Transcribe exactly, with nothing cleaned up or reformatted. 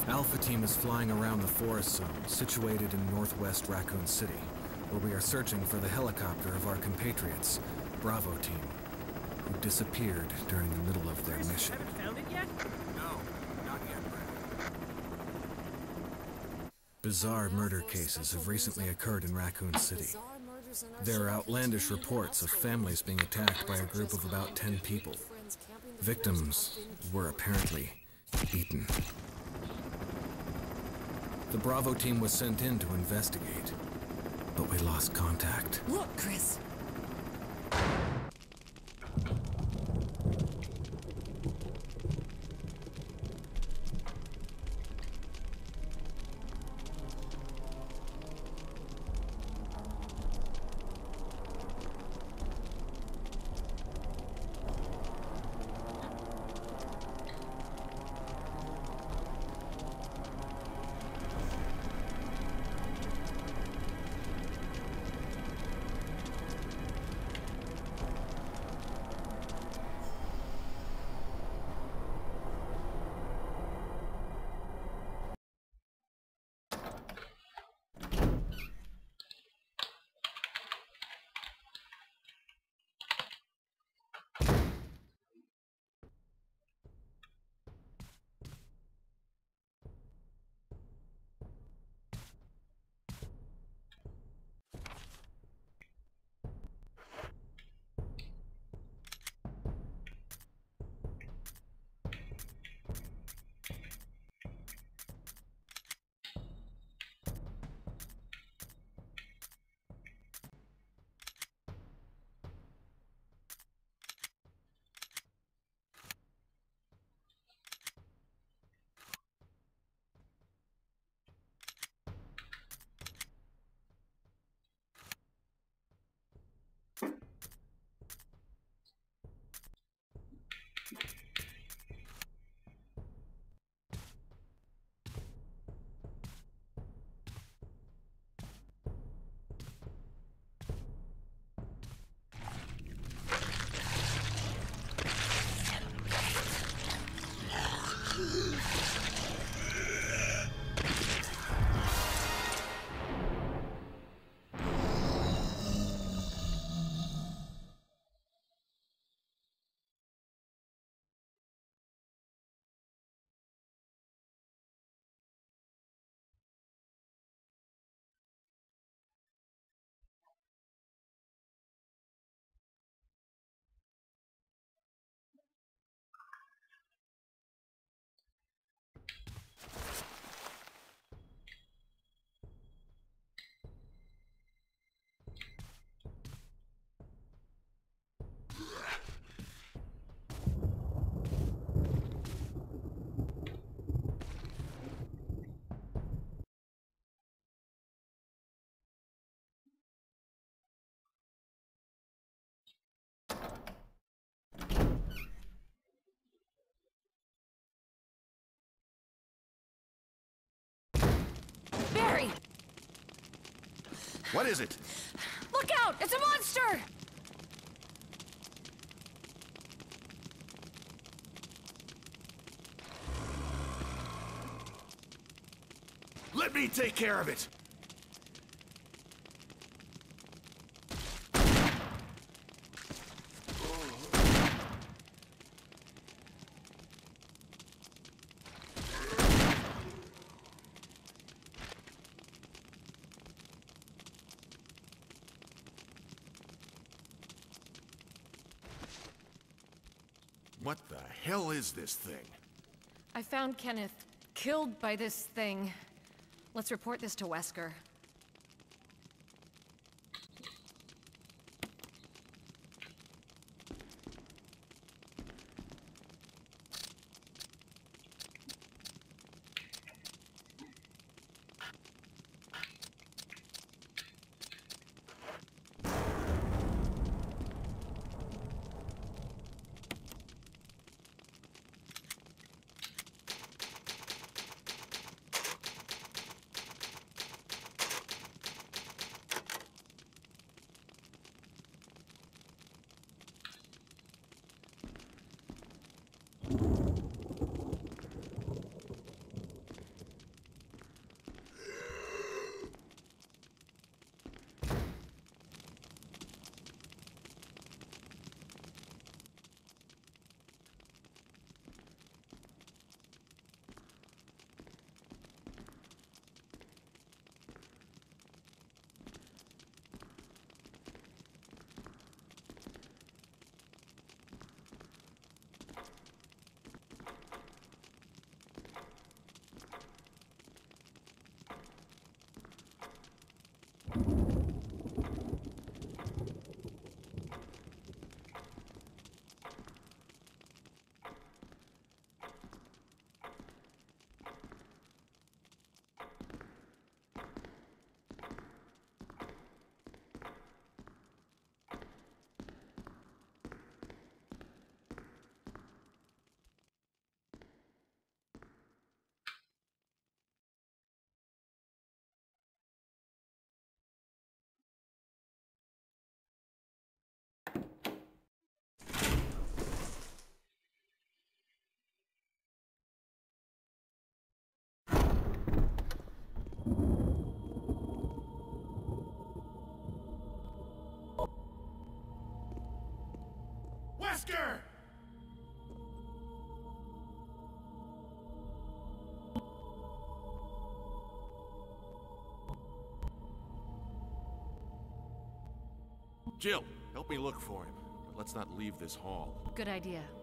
Alpha Team is flying around the forest zone, situated in northwest Raccoon City, where we are searching for the helicopter of our compatriots, Bravo Team, who disappeared during the middle of their mission. You haven't found it yet? No, not yet, Brad. Bizarre murder cases have recently occurred in Raccoon City. There are outlandish reports of families being attacked by a group of about ten people. Victims were apparently eaten. The Bravo Team was sent in to investigate, but we lost contact. Look, Chris. Barry! What is it? Look out! It's a monster! Let me take care of it! What the hell is this thing? I found Kenneth killed by this thing. Let's report this to Wesker. Wesker! Jill, help me look for him. But let's not leave this hall. Good idea.